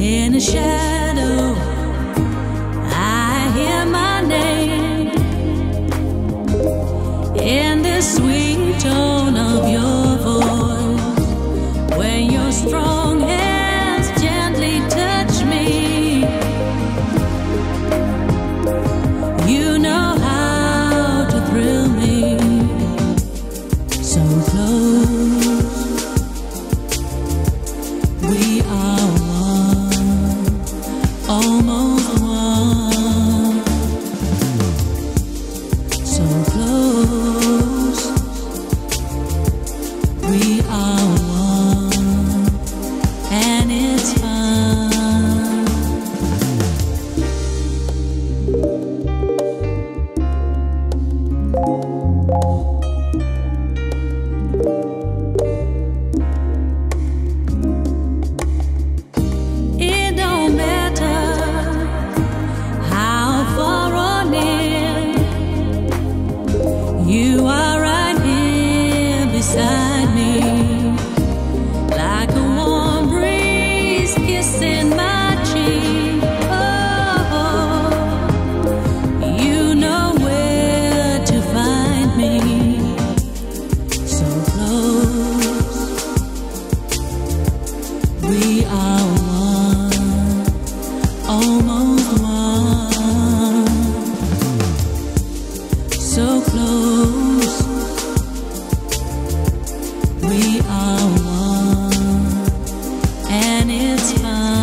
In the shadow, I hear my name. In the sweet tone of your voice, when your strong hands gently touch me, you know how to thrill me. So close, we are one, almost one. So close, we are one, and it's fine. It don't matter how far or near, you are right here beside me, like a warm breeze kissing my cheek. Oh, you know where to find me. So close, we are one, almost one. So close, we are one, and it's fine.